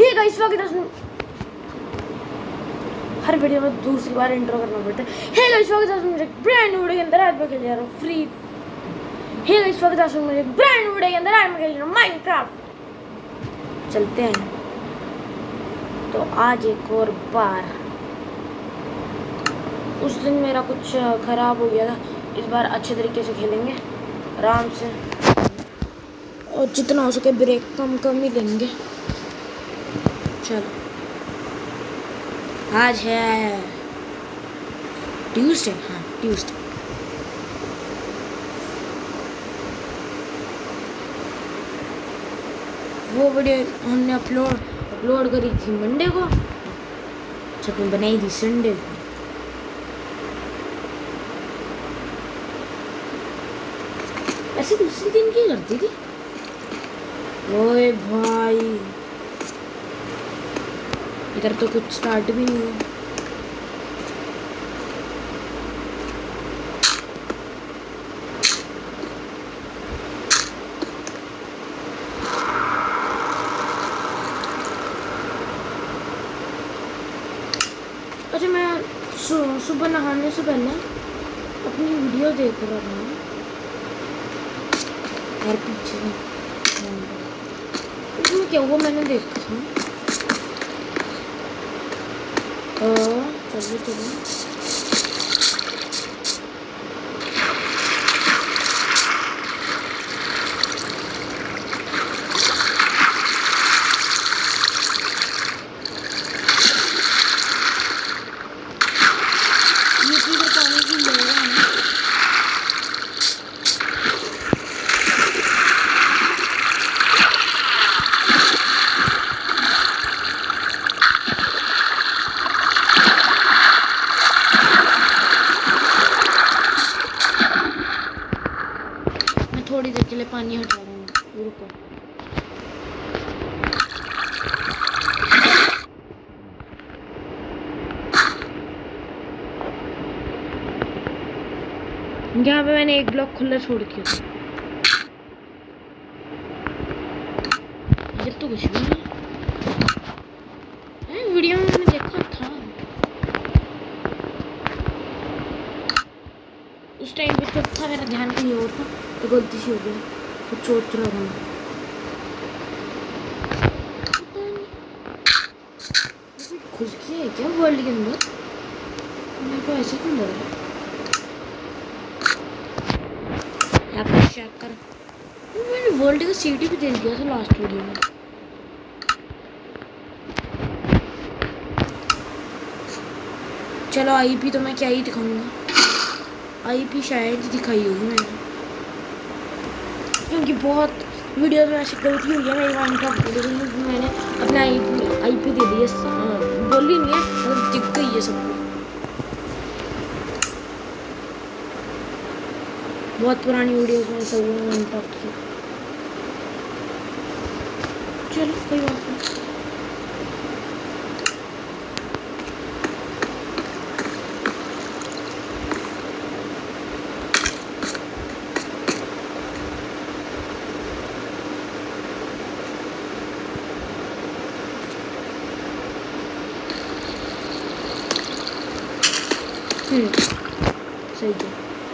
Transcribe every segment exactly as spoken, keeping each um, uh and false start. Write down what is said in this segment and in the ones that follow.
Hey guys, स्वागत है। हर video में दूसरी बार इंट्रो करना पड़ता है। हे गाइस, स्वागत है मेरे ब्रांड वीडियो के अंदर। आज मैं खेल रहा हूँ फ्री। हे गाइस, स्वागत है मेरे ब्रांड वीडियो के अंदर। आज मैं खेल रहा हूँ माइनक्राफ्ट। चलते हैं तो आज एक और बार। उस दिन मेरा कुछ खराब हो गया था, इस बार अच्छे तरीके से खेलेंगे आराम से, और जितना हो सके ब्रेक कम कम ही लेंगे। चलो, आज है ट्यूसडे। हाँ, ट्यूसडे। वो वीडियो हमने अपलोड अपलोड करी थी मंडे को, छपी बनाई थी संडे को। ऐसे दूसरे दिन की करती थी। ओए भाई, इधर तो कुछ स्टार्ट भी नहीं हुआ। अच्छा, मैं सुबह नहाने से पहले अपनी वीडियो देख रहा था यार, पीछे उसमें क्या हुआ मैंने देखा। चलो चलो, ये किधर पानी की ले रहा है। थोड़ी देर के लिए पानी हटा रहा हूँ, रुको। यहाँ पे मैंने एक ब्लॉक खुला छोड़ के, इधर तो कुछ भी नहीं है। वीडियो में मैंने देखा था, उस टाइम पे तो था, मेरा ध्यान कहीं और था, तो गलती से हो गया। कुछ सोच रहा था मैं, खुश किया है क्या वर्ल्ड के अंदर? मेरे को ऐसे क्यों लग रहा है? यहाँ पर चेक कर, मैंने वर्ल्ड का सीटी भी दे दिया था लास्ट वीडियो में। चलो, आईपी तो मैं क्या ही दिखाऊंगा, आईपी शायद दिखाई होगी मैंने, क्योंकि बहुत वीडियो में ऐसी गलती हुई है मेरी माइनक्राफ्ट वीडियो में। मैंने अपना आईपी आईपी दे दिया, बोली नहीं है, मतलब दिख गई है सबको। बहुत पुरानी वीडियोस में ऐसा हुआ है माइनक्राफ्ट की। चलो, कोई बात नहीं। हम्म सही है।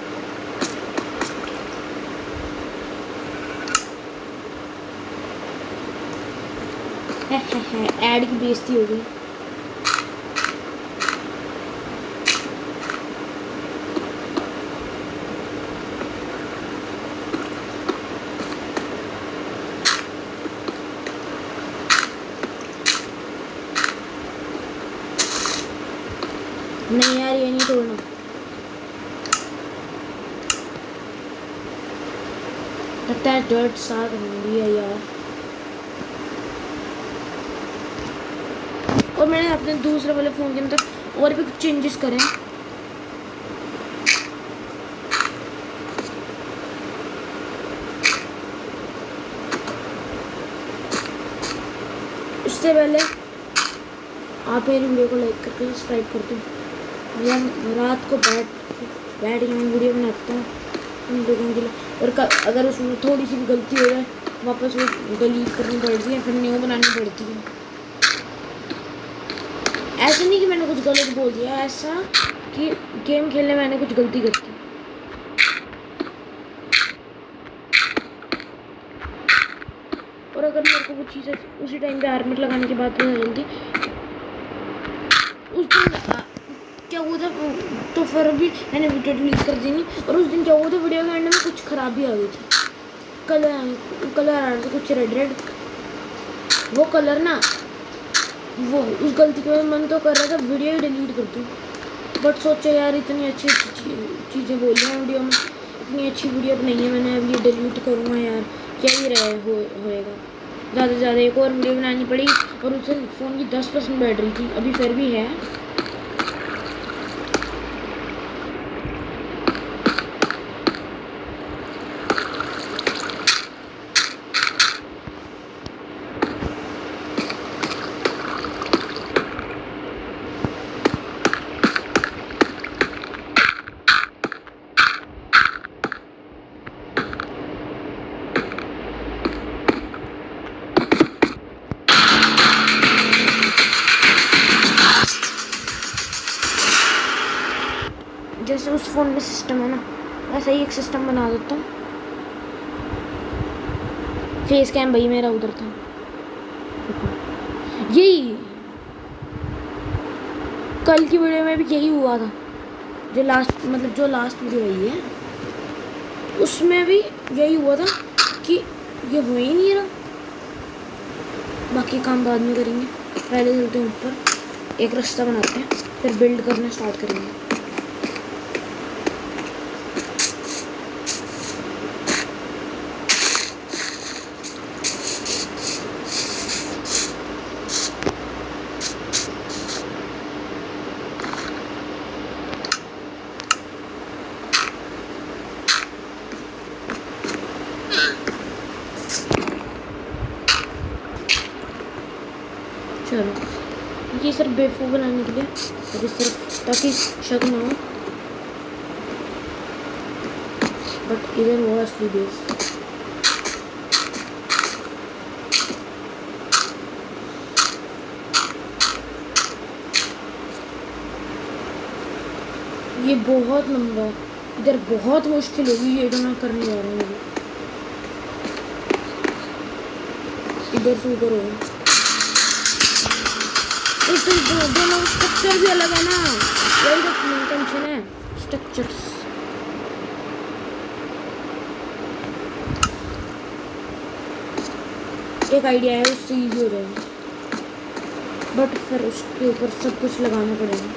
है है है ऐड की बेइज्जती हो गई। नहीं यार, ये नहीं तोड़ना। लगता है डर्ट साग लिया यार। और मैंने अपने दूसरे वाले फ़ोन के अंदर और भी कुछ चेंजेस करे। उससे पहले आप मेरी वीडियो को लाइक करके सब्सक्राइब कर दो। मैं रात को बैठ बैठ के मैं वीडियो बनाता हूँ उन लोगों के लिए, और अगर उसमें थोड़ी सी भी गलती हो जाए वापस वो डिलीट करनी पड़ती है, फिर न्यू बनानी पड़ती है। ऐसा नहीं कि मैंने कुछ गलत बोल दिया, ऐसा कि गेम खेलने मैंने कुछ गलती कर दी। और अगर मेरे को वो चीज़ उसी टाइम पे आर्मर लगाने के बाद पता चलती उस दिन क्या हुआ था, तो फिर भी मैंने वीडियो डिलीट कर दी नहीं। और उस दिन क्या हुआ था, वीडियो के एंड में कुछ खराबी आ गई थी, कलर कलर आ रहा था कुछ रेड रेड। वो कलर ना, वो उस गलती के मन तो कर रहा था वीडियो ही डिलीट कर दूँ, बट सोचा यार इतनी अच्छी अच्छी चीज़ें बोल रही हैं वीडियो में, इतनी अच्छी वीडियो अब नहीं है, मैंने अब ये डिलीट करूँगा यार, क्या ही रहे हो होएगा। ज़्यादा से ज़्यादा एक और वीडियो बनानी पड़ी, और उस दिन फ़ोन की दस परसेंट बैटरी थी, अभी फिर भी है। जैसे उस फ़ोन में सिस्टम है ना, ऐसा ही एक सिस्टम बना देता हूँ। फेस कैम भाई मेरा उधर था, यही कल की वीडियो में भी यही हुआ था, जो लास्ट मतलब जो लास्ट वीडियो आई है उसमें भी यही हुआ था कि ये हो ही नहीं रहा। बाकी काम बाद में करेंगे, पहले चलते हैं ऊपर, एक रास्ता बनाते हैं, फिर बिल्ड करना स्टार्ट करेंगे। चलो, ये सिर्फ बेवकूफ़ बनाने के लिए, और सिर्फ ताकि शक ना हो, बट इधर वो असली बेस। ये बहुत लंबा है, इधर बहुत मुश्किल होगी ये जो मैं करने जा रहा हूँ। इधर से उधर होगा, एक तो दोनों स्ट्रक्चर भी अलग है ना, यही तो मेन टेंशन है, स्ट्रक्चर्स। एक आइडिया है उससे ईजी हो जाएगा, बट फिर उसके ऊपर सब कुछ लगाना पड़ेगा।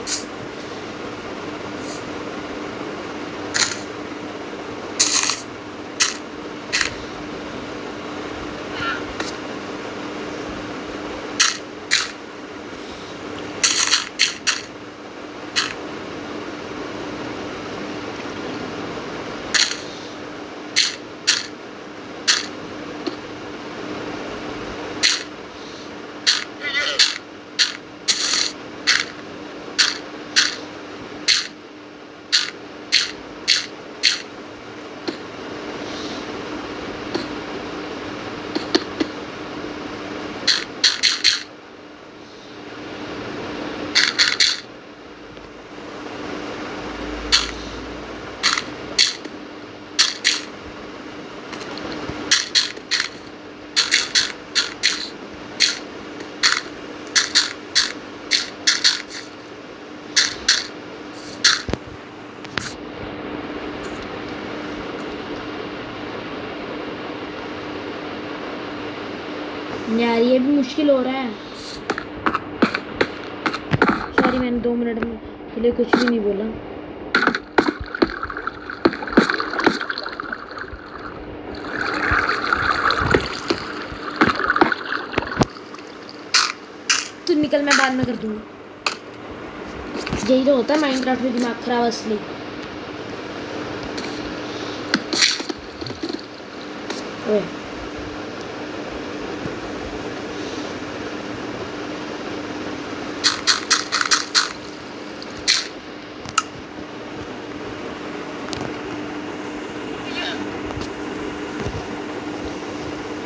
यार ये भी मुश्किल हो रहा है। सॉरी, मैंने दो मिनट में के लिए कुछ भी नहीं बोला। तू निकल, मैं बाद में कर दूंगी। यही तो होता है माइनक्राफ्ट में दिमाग खराब असली। ओए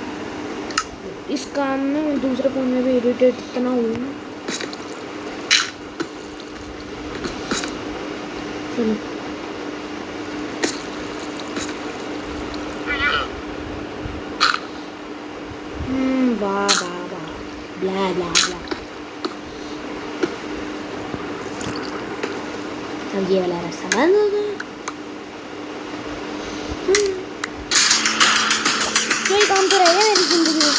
इस काम में मैं दूसरे फ़ोन में भी इरिटेट इतना हूँ। चलो हम्म वाह वाह वाह ब्ला ब्ला ब्ला। अब ये वाला रास्ता बंद हो गया। कोई काम तो रहेगा मेरी जिंदगी में।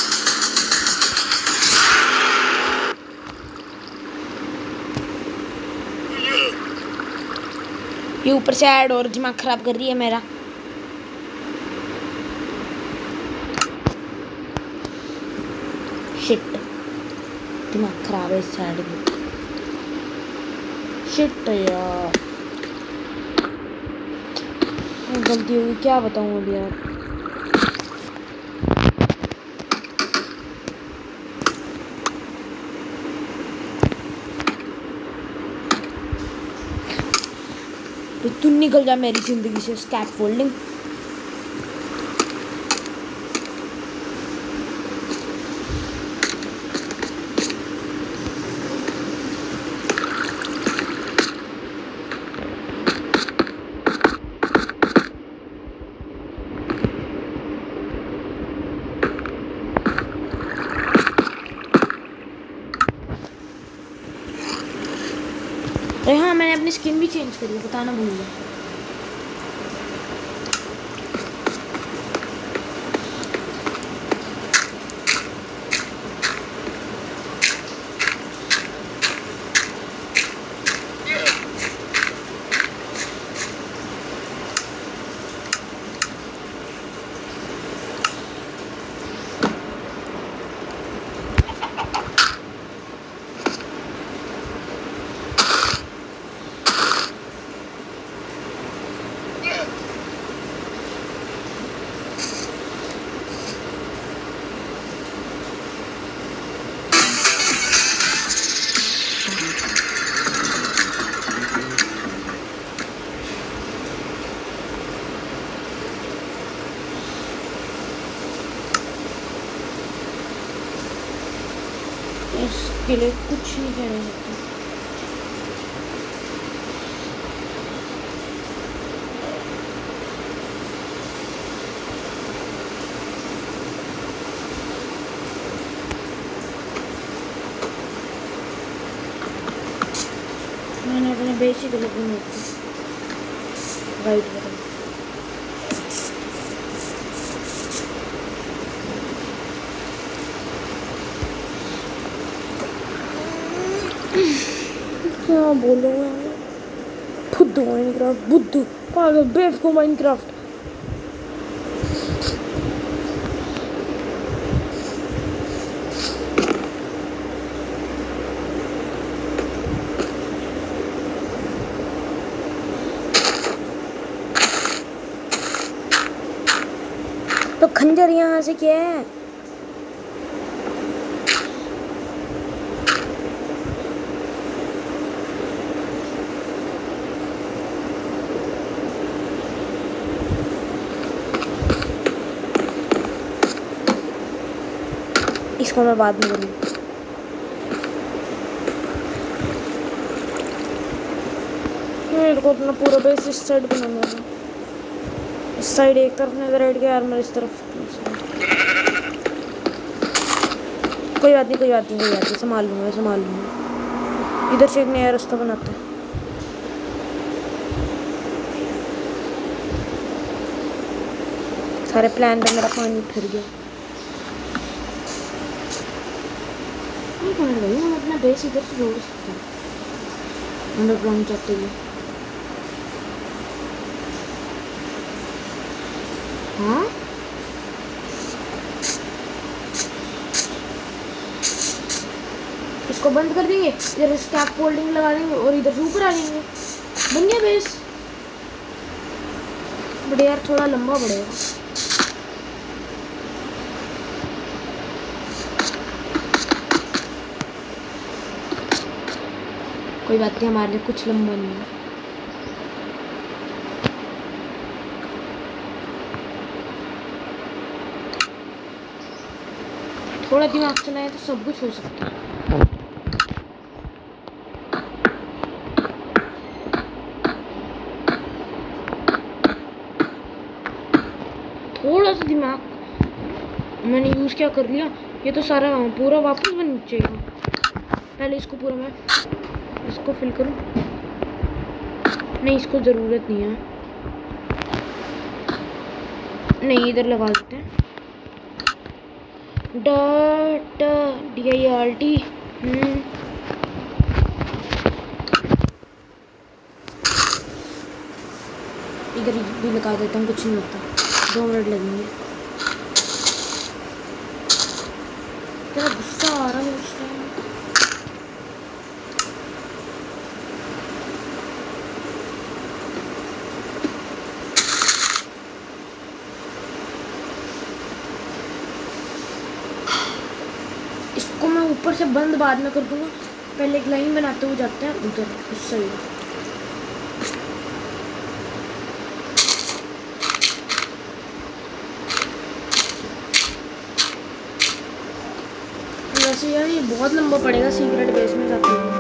ये ऊपर से ऐड और दिमाग खराब कर रही है मेरा। शिट दिमाग खराब है इस साइड में। शिट यार गलती होगी क्या बताऊँ अभी यार। तो तू निकल जा मेरी जिंदगी से स्कैप फोल्डिंग। अरे हाँ मैंने अपनी स्किन भी चेंज करी है बताना भूल गया। इसके लिए कुछ नहीं कहना चाहता। मैंने अपने बेसिक लुक में राइट करा। क्या बोलो फुद्दू माइनक्राफ्ट बुद्धू पागल बेवकूफ माइनक्राफ्ट। तो खंजर यहाँ से क्या है? इसको मैं बाद में करूँगी। मेरे को अपना पूरा बेस इस साइड बनाना है। इस साइड एक तरफ नेदरराइट के आर्मर इस तरफ। कोई बात नहीं कोई बात नहीं कोई बात नहीं संभाल लूँगा संभाल लूँगा। इधर से एक नया रास्ता बनाते हैं। सारे प्लान पे मेरा पानी फिर गया। भाई हम अपना बेस इधर से जोड़ सकते हैं अंडरग्राउंड जाते हुए। हाँ इसको बंद कर देंगे, इधर स्कैप फोल्डिंग लगा देंगे और इधर से ऊपर आ जाएंगे। बन गया बेस। बट यार थोड़ा लंबा पड़ेगा। कोई बात नहीं हमारे लिए कुछ लंबा नहीं है। थोड़ा दिमाग चलाए तो सब कुछ हो सकता है। मैंने यूज़ क्या कर लिया, ये तो सारा पूरा वापस बन जाएगा। पहले इसको पूरा मैं इसको फिल करूँ। नहीं, इसको ज़रूरत नहीं है। नहीं, इधर लगा देते हैं। Dot D I R T. इधर भी लगा देता हूँ, कुछ नहीं होता, दो मिनट लगेंगे। तेरा गुस्सा आ रहा है उस टाइम। इसको मैं ऊपर से बंद बाद में कर दूंगा, पहले एक लाइन बनाते हुए जाते हैं उधर। गुस्सा ही वैसे यार ये बहुत लंबा पड़ेगा सीक्रेट बेस में जाते हैं।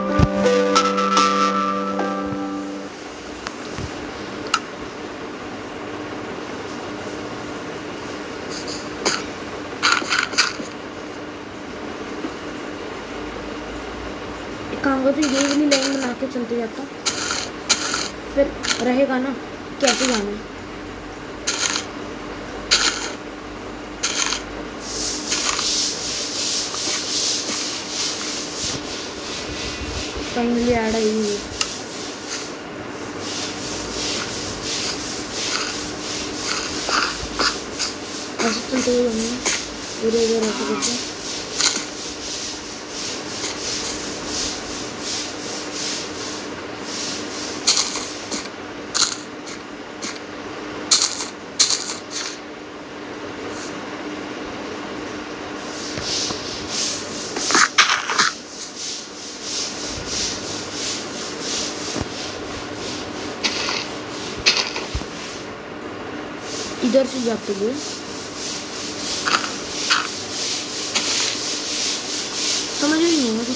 काम को तो ये वाली लाइन बना के चलते जाता, फिर रहेगा ना कैसे जाना है। फाइनली ऐड आई हुई है। ऐसे चलते हुए हमने पूरे इधर ऐसे करते। इधर से जाते हुए समझ ही नहीं है कुछ।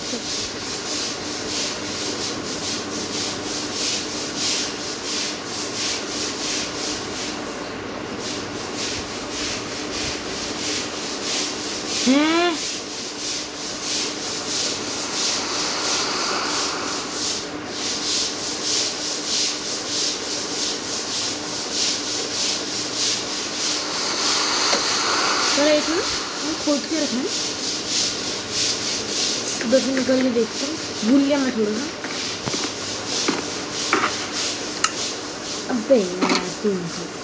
हैं एक मिनट हम खोद के रखें, उधर से निकल के देखते हैं। भूल गया मैं थोड़ा सा। अबे यार तुम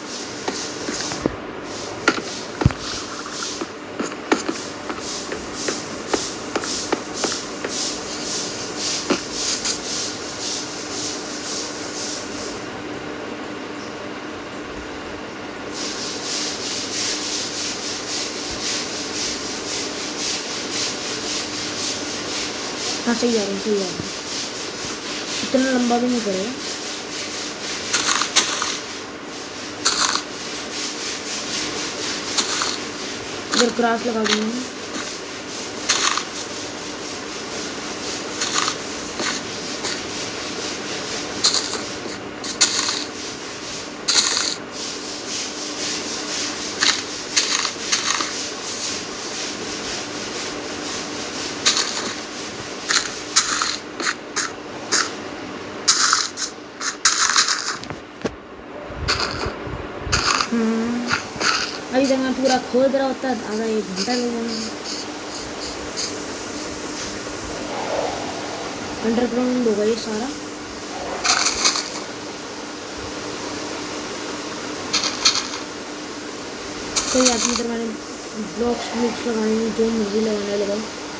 हाँ सही आ रहा है, सही आ रहा है। इतना लंबा भी नहीं करेगा। इधर क्रॉस लगा दूंगी। अभी तक मैं पूरा खोद रहा होता आधा एक घंटा लग जाना। अंडरग्राउंड होगा ये सारा। कोई आदमी इधर मैंने ब्लॉक्स ब्लॉक्स लगाने जो मुझे लगाने लगा।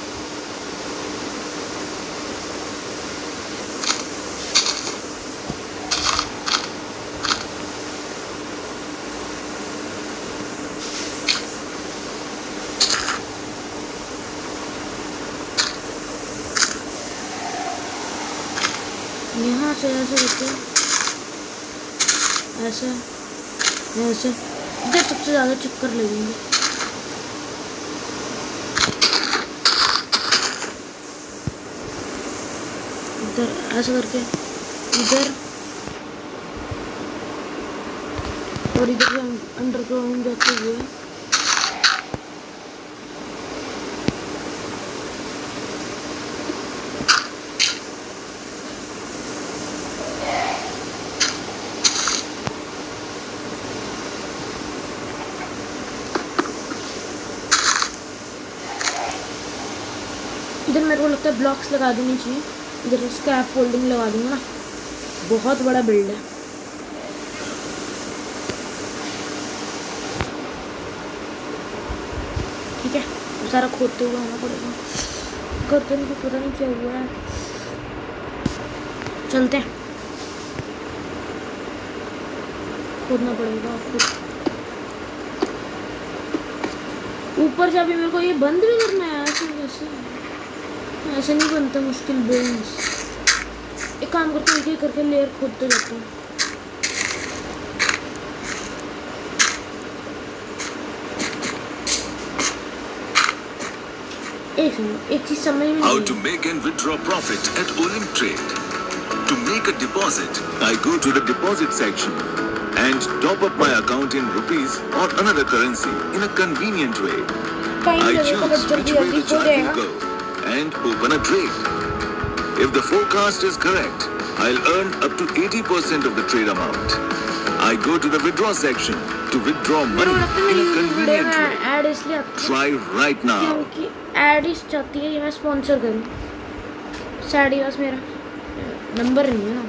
यहाँ से ऐसे करते हैं, ऐसे ऐसे इधर सबसे ज़्यादा चक्कर लगेंगे। इधर ऐसे करके इधर और इधर से अंडरग्राउंड जाते हुए इधर मेरे को लगता है ब्लॉक्स लगा देनी चाहिए, इधर स्क्रैप फोल्डिंग लगा दूंगा ना, बहुत बड़ा बिल्ड है। ठीक है, सारा खोदते हुए आना पड़ेगा, करते नहीं पता नहीं क्या हुआ है। चलते हैं, खोदना पड़ेगा खुद। ऊपर से अभी मेरे को ये बंद भी करना है, ऐसे कैसे, ऐसे नहीं बनता मुश्किल बिल्ड्स। एक काम करते हैं, एक एक करके लेयर खोदते जाते हैं। एक एक चीज समझ में How to make and withdraw profit at Olymp Trade. To make a deposit, I go to the deposit section and top up my account in rupees or another currency in a convenient way. I choose which way the chart will go and open a trade. If the forecast is correct, I'll earn up to eighty percent of the trade amount. I go to the withdraw section to withdraw money in a convenient way. Ad इसलिए Try right now. क्योंकि ad इस चाहती है कि मैं sponsor करूं। Sad बस मेरा नंबर नहीं है ना।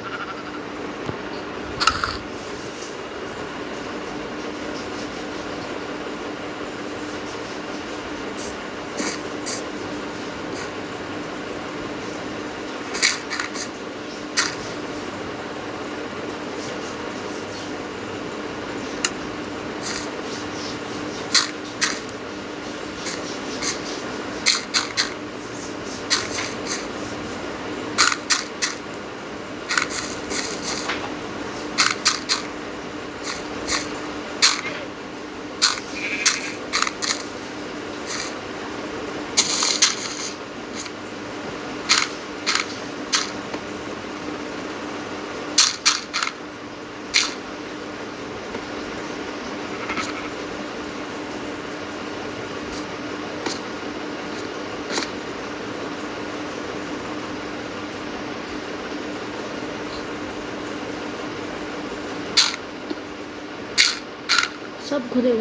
सब खुदेगा।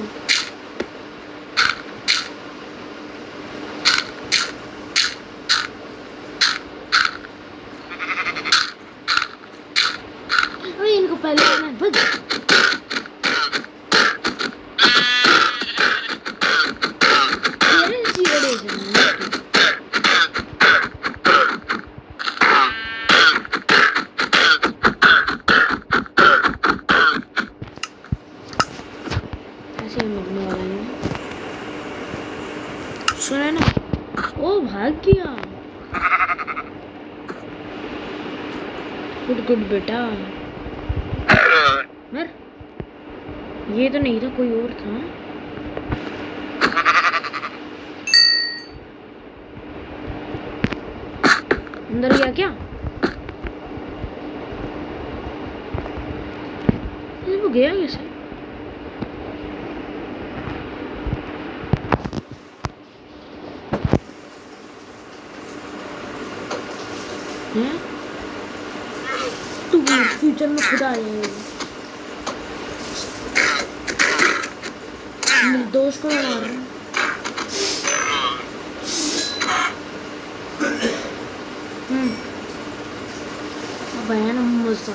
अरे इनको पहले करना है, बस ये जीरो डेज है। सुना ना, ओ भाग गया। गुड गुड बेटा। मर, ये तो नहीं था, कोई और था। अंदर गया क्या? वो गया कैसे? तू फ्यूचर में खुद आ जाएगा। निर्दोष को मार रहा है। हम्म, भयानक मजा।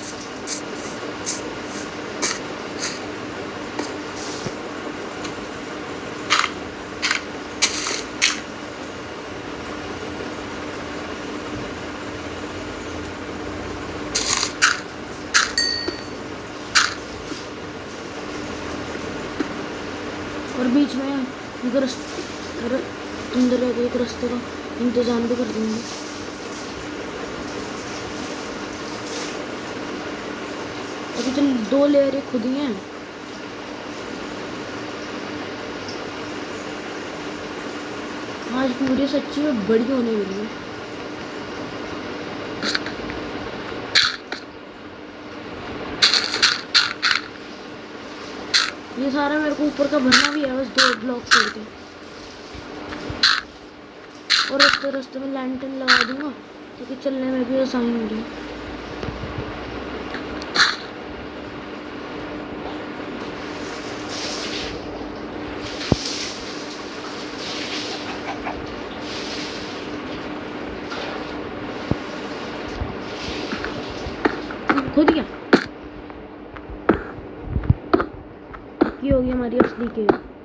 और बीच में एक रास्ते अंदर एक रास्ते का इंतजाम भी कर देंगे। अभी तो दो लेयर खुद ही हैं। आज की वीडियो सच्ची में बड़ी होने वाली है। ये सारा मेरे को ऊपर का भरना भी है, बस दो ब्लॉक छोड़ के। और रास्ते रास्ते में लैंटर्न लगा दूंगा ताकि चलने में भी आसानी हो जाए। खो दिया। ये हो गई हमारी असली के।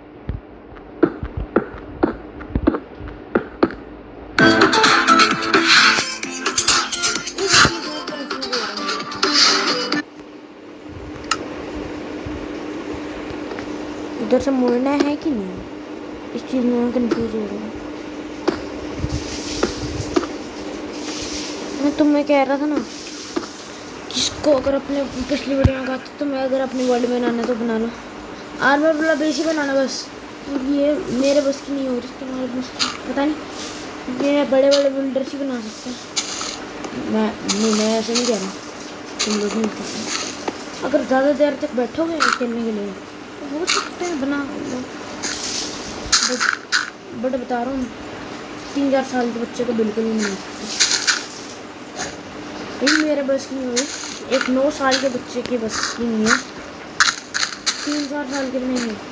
इधर से मुड़ना है कि नहीं, इस चीज में मैं कंफ्यूज हो रहा हूँ। मैं तुम्हें कह रहा था ना, किसको अगर अपने पिछली वीडियो में कहा था तुम्हें अगर अपनी वर्ल्ड बनाना तो बना लो, आर्मर वाला बेस ही बनाना बस। ये मेरे बस की नहीं हो रही, तुम्हारे बस की पता नहीं, ये बड़े बड़े बिल्डर्स ही बना सकते हैं। मैं नहीं मैं ऐसे नहीं कह रहा, तुम लोग नहीं सकते। अगर ज़्यादा देर तक बैठोगे खेलने के लिए तो हो सकते हैं बना लो, बट बट बता रहा हूँ तीन चार साल के बच्चे को बिल्कुल ही नहीं बना सकते। ये मेरे बस की नहीं हो रही, एक नौ साल के बच्चे की बस की नहीं है, तीन चार साल के नहीं है।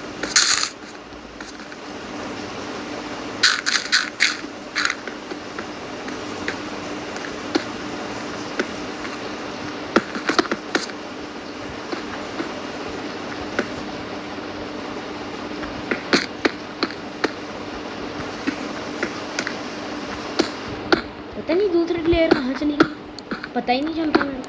पता नहीं दूसरी प्लेयर कहाँ चली गई, पता ही नहीं चलता मेरे को।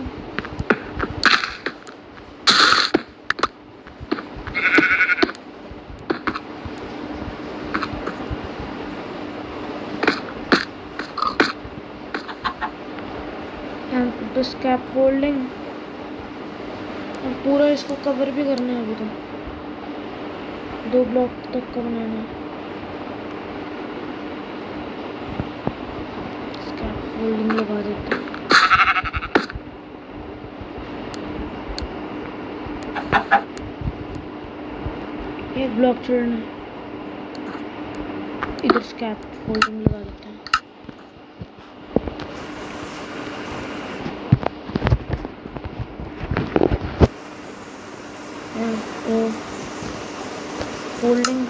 स्कैप फोल्डिंग और पूरा इसको कवर भी करना है, अभी तो दो ब्लॉक तक का बनाना है। स्कैप फोल्डिंग लगा देते हैं। एक ब्लॉक छोड़ना है, इधर स्कैप फोल्डिंग लगा देते हैं। फोल्डिंग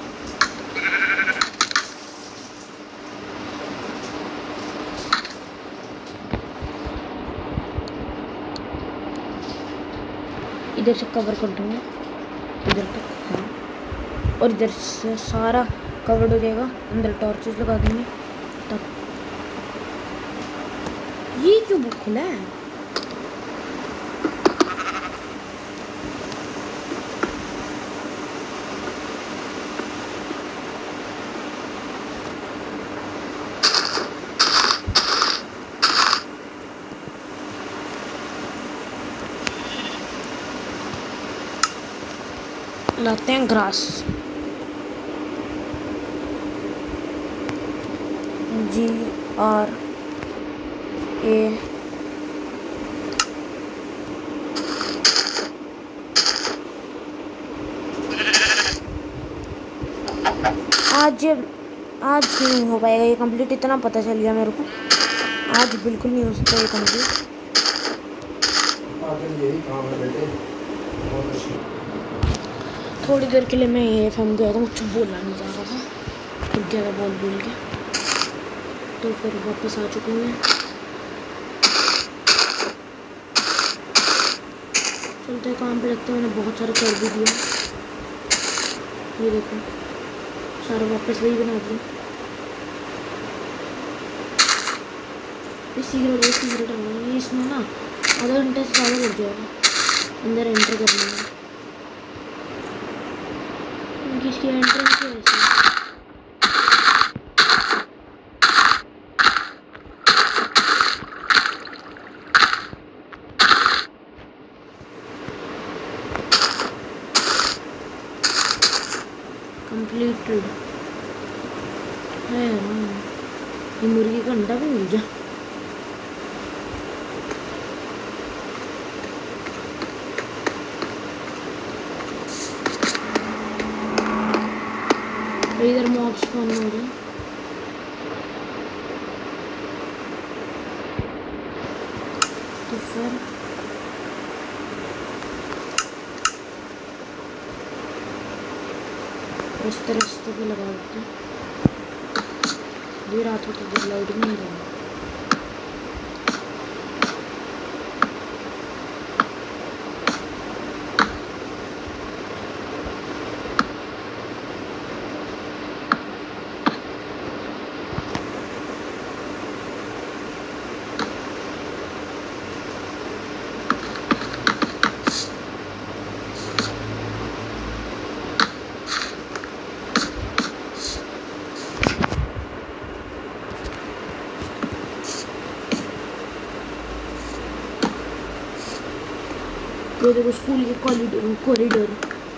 इधर से कवर कर दूंगा इधर तक, हाँ, और इधर से सारा कवर्ड हो जाएगा। अंदर टॉर्चेस लगा देंगे तब। ये क्यों बुक खुला है? लाते हैं ग्रास, जी आर ए आज आज नहीं हो पाएगा ये कंप्लीट, इतना पता चल गया मेरे को। आज बिल्कुल नहीं हो सकता ये कंप्लीट। थोड़ी देर के लिए मैं ये फैम गया था, मुझे बोलना नहीं जा रहा था, फिर गया था बोल बोल के, तो फिर वापस आ चुकी हूँ मैं। चलते काम पे लगते हैं, मैंने बहुत सारे कर भी दिया। ये देखो सारा वापस वही बना दिया। ये सीक्रेट है, सीक्रेट है, ये इसमें ना आधा घंटे से ज़्यादा लग जाएगा अंदर एंटर करने में। इसकी एंट्रेंस है ऐसी। कंप्लीटेड है। ये मुर्गी का अंडा भी मिल गया। इधर मॉब्स स्पॉन हो रहे हैं। तो फिर इस तरह से भी लगा देते हैं। ये रात हो तो इधर लाइट भी नहीं रहेगी। ये देखो स्कूल के कॉरिडोर कॉरिडोर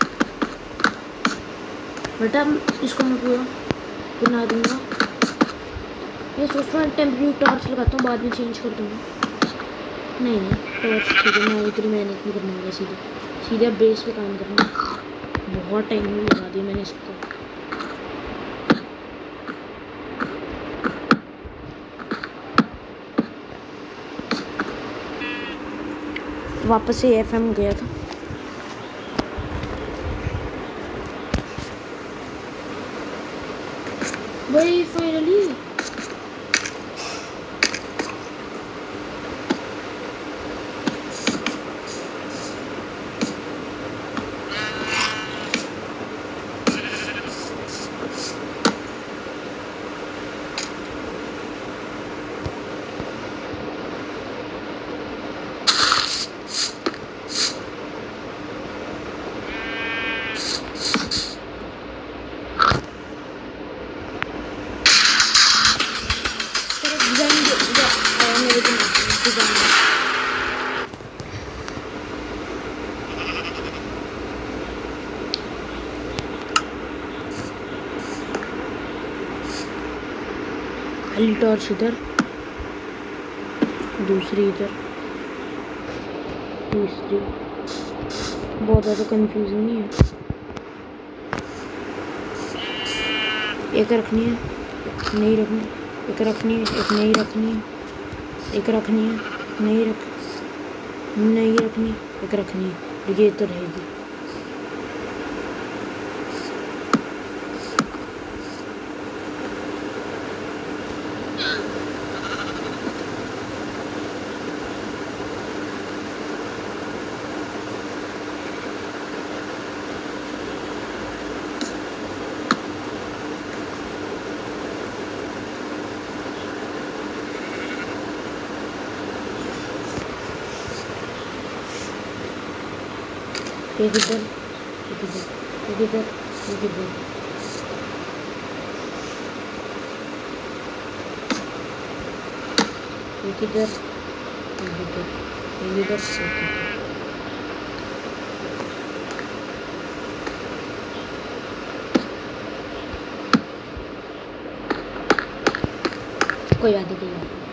बेटा इसको मैं पूरा बना दूंगा। ये सोच रहा हूँ टेम्परेरी टॉर्च लगाता हूँ, बाद में चेंज कर दूँगा। नहीं नहीं टॉर्च ठीक है, मैं इतनी मेहनत नहीं करने वाला, सीधे सीधे बेस पे काम करना। बहुत टाइम में लगा दिया मैंने इसको। वापस से एफ एम गया था। भाई फाइनली पहली टॉर्च इधर, दूसरी इधर, तीसरी। बहुत ज़्यादा कंफ्यूजिंग नहीं है। एक रखनी है, एक नहीं रखनी, एक रखनी है, एक नहीं रखनी है, एक रखनी है, एक नहीं रख नहीं रखनी, एक रखनी है। ये तो रहेगी। एक इधर, एक इधर, एक इधर, एक इधर। एक इधर, एक इधर, एक इधर, एक इधर। कोई बात नहीं, कोई बात नहीं,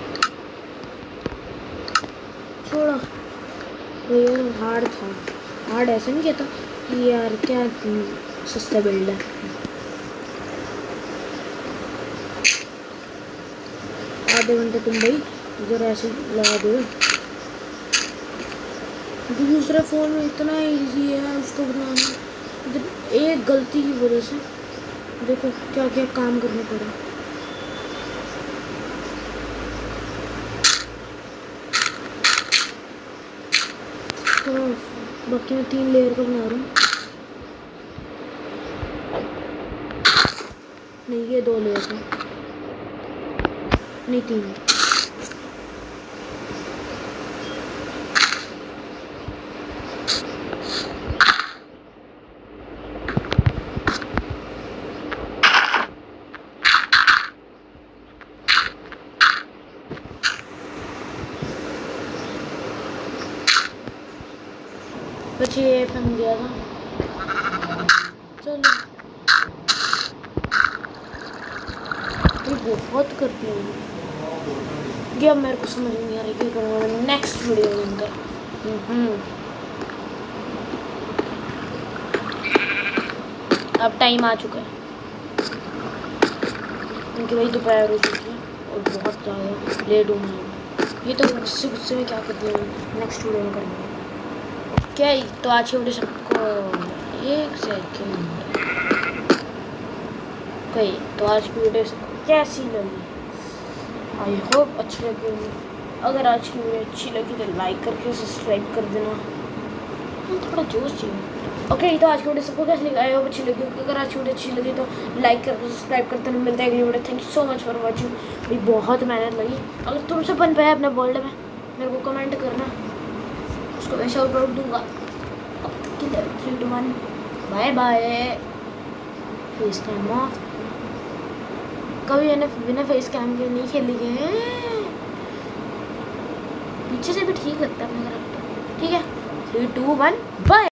छोड़ो। तो यार हार्ड था, हार्ड ऐसा नहीं कहता कि यार क्या सस्ता बिल्ड है। आधे घंटे तुम भाई इधर ऐसे लगा दो। दूसरे फ़ोन में इतना इजी है उसको बनाना, इधर एक गलती की वजह से देखो क्या क्या काम करना पड़ा। तो बाकी मैं तीन लेयर का बना रहा हूँ। नहीं ये दो लेयर का, नहीं तीन। बच्चे ये एफ एम गया था। चलो ये बहुत करती हूँ ये, अब मेरे को समझ नहीं आ रही क्या करूँगा मैं नेक्स्ट वीडियो के अंदर। अब टाइम आ चुका है क्योंकि भाई दोपहर हो चुकी है और बहुत ज़्यादा लेट हूँ मैं। ये तो गुस्से गुस्से में क्या करती हूँ, नेक्स्ट वीडियो में करेंगे क्या ही। तो आज की वीडियो सबको एक सेकेंड कही तो आज की वीडियो सबको कैसी लगी, आई होप अच्छी लगी होगी। अगर आज की वीडियो अच्छी लगी तो लाइक करके सब्सक्राइब कर देना। थोड़ा जोश चाहिए। ओके तो आज की वीडियो सबको कैसी लगी, आई होप अच्छी लगी होगी। अगर आज की वीडियो अच्छी लगी तो लाइक करके सब्सक्राइब कर देना। मिलता है अगली video. Thank you so much for watching. भाई बहुत मेहनत लगी। अगर तुमसे बन पाया अपने वर्ल्ड में मेरे को कमेंट करना, उसको मैं शाउट आउट दूंगा। अब तक के लिए three two one bye bye. Face cam off. कभी मैंने बिना फेस कैम के नहीं खेली गए। पीछे से भी ठीक लगता है अपने करेक्टर। ठीक है। Three two one bye.